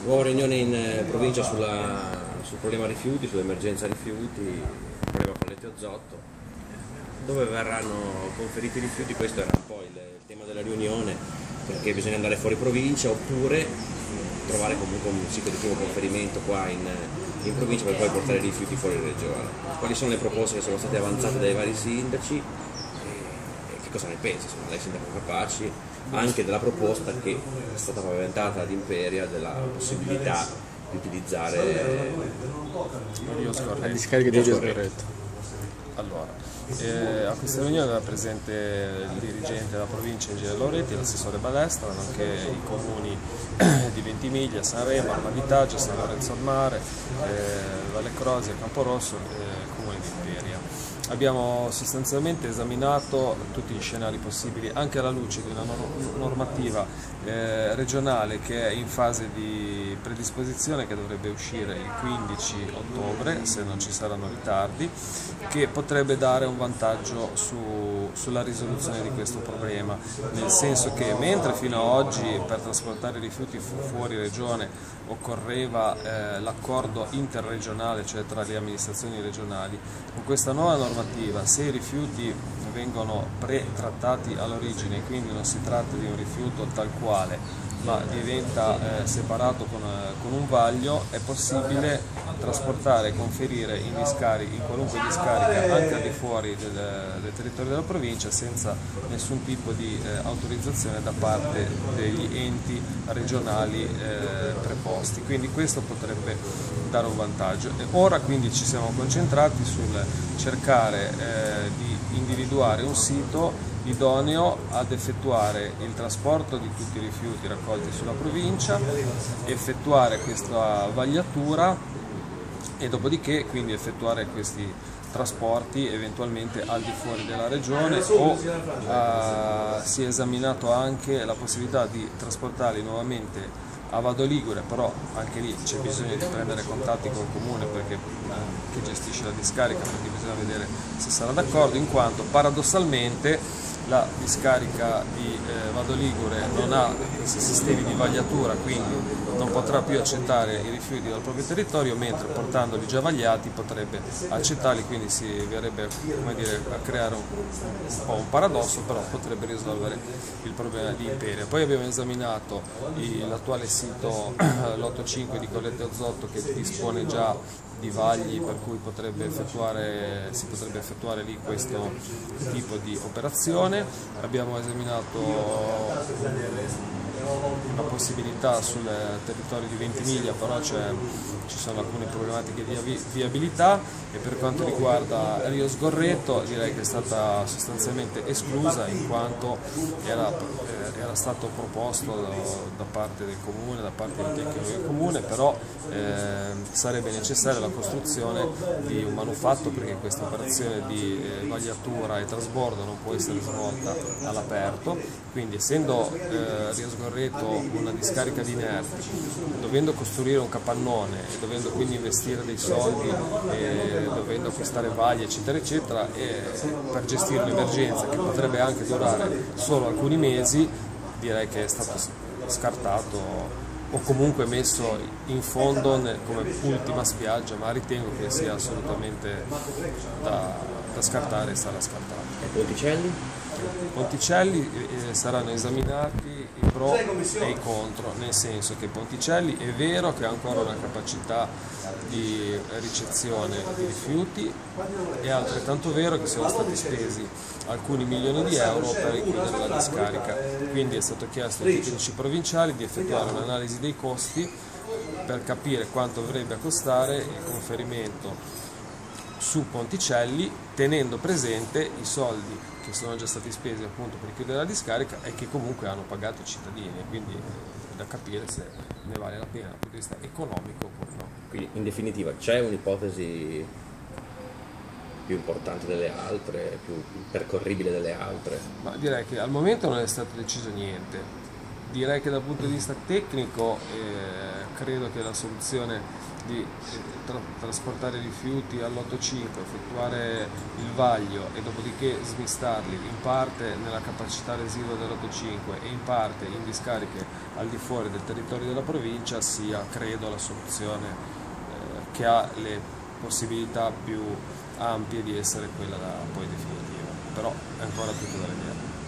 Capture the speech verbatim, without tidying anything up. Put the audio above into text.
Nuova riunione in eh, provincia sulla, sul problema rifiuti, sull'emergenza rifiuti, problema Colletti Ozotto, dove verranno conferiti i rifiuti. Questo era un po' il, il tema della riunione, perché bisogna andare fuori provincia oppure trovare comunque un sito di primo conferimento qua in, in provincia per poi portare i rifiuti fuori regione. Quali sono le proposte che sono state avanzate dai vari sindaci e, e che cosa ne pensa? Insomma, lei sindaco Capaci, anche della proposta che è stata paventata ad Imperia della possibilità di utilizzare la discarica di Rio Scorretto. Allora, eh, a questa riunione era presente il dirigente della provincia Ingegner Lauretti, l'assessore Balestra, nonché i comuni di Ventimiglia, Sanremo, Armavitaggio, San Lorenzo al Mare, eh, Valle Crosia, Camporosso e eh, comune di Imperia. Abbiamo sostanzialmente esaminato tutti gli scenari possibili, anche alla luce di una normativa eh, regionale che è in fase di predisposizione, che dovrebbe uscire il quindici ottobre, se non ci saranno ritardi, che potrebbe dare un vantaggio su, sulla risoluzione di questo problema, nel senso che mentre fino ad oggi per trasportare i rifiuti fu fuori regione occorreva eh, l'accordo interregionale, cioè tra le amministrazioni regionali, con questa nuova normativa, se i rifiuti vengono pre-trattati all'origine, quindi non si tratta di un rifiuto tal quale, ma diventa eh, separato con, con un vaglio, è possibile trasportare e conferire in, discarica, in qualunque discarica anche al di fuori del, del territorio della provincia senza nessun tipo di eh, autorizzazione da parte degli enti regionali eh, preposti. Quindi questo potrebbe dare un vantaggio. E ora quindi ci siamo concentrati sul cercare eh, di individuare un sito idoneo ad effettuare il trasporto di tutti i rifiuti raccolti sulla provincia, effettuare questa vagliatura e dopodiché quindi effettuare questi trasporti eventualmente al di fuori della regione, o eh, si è esaminato anche la possibilità di trasportarli nuovamente a Vado Ligure, però anche lì c'è bisogno di prendere contatti col comune perché, eh, che gestisce la discarica, perché bisogna vedere se sarà d'accordo, in quanto paradossalmente la discarica di eh, Vado Ligure non ha questi sistemi di vagliatura, quindi non potrà più accettare i rifiuti dal proprio territorio, mentre portandoli già vagliati potrebbe accettarli, quindi si verrebbe, come dire, a creare un, un po' un paradosso, però potrebbe risolvere il problema di Imperia. Poi abbiamo esaminato l'attuale sito l'otto cinque di Colletti Ozotto, che dispone già di vagli per cui potrebbe effettuare, si potrebbe effettuare lì questo tipo di operazione. Abbiamo esaminato una possibilità sul territorio di Ventimiglia, però ci sono alcune problematiche di viabilità, e per quanto riguarda Rio Scorretto direi che è stata sostanzialmente esclusa, in quanto era, era stato proposto da, da parte del comune, da parte del tecnico del comune, però eh, sarebbe necessaria la costruzione di un manufatto, perché questa operazione di eh, vagliatura e trasbordo non può essere svolta all'aperto, quindi essendo eh, Rio Scorretto una discarica di inerti, dovendo costruire un capannone e dovendo quindi investire dei soldi e dovendo acquistare vaglie eccetera eccetera, e per gestire un'emergenza che potrebbe anche durare solo alcuni mesi, direi che è stato scartato o comunque messo in fondo come ultima spiaggia, ma ritengo che sia assolutamente da, da scartare e sarà scartato. E Ponticelli? Ponticelli eh, saranno esaminati i pro e i contro, nel senso che Ponticelli è vero che ha ancora una capacità di ricezione di rifiuti, è altrettanto vero che sono stati spesi alcuni milioni di euro per il chiudere la discarica, quindi è stato chiesto ai tecnici provinciali di effettuare un'analisi dei costi per capire quanto dovrebbe costare il conferimento su Ponticelli, tenendo presente i soldi che sono già stati spesi appunto per chiudere la discarica e che comunque hanno pagato i cittadini, quindi è da capire se ne vale la pena dal punto di vista economico oppure no. Quindi in definitiva c'è un'ipotesi più importante delle altre, più percorribile delle altre? Ma direi che al momento non è stato deciso niente. Direi che dal punto di vista tecnico eh, credo che la soluzione di tra trasportare i rifiuti all'otto cinque, effettuare il vaglio e dopodiché smistarli in parte nella capacità residua dell'otto cinque e in parte in discariche al di fuori del territorio della provincia sia, credo, la soluzione eh, che ha le possibilità più ampie di essere quella da poi definitiva, però è ancora tutto da vedere.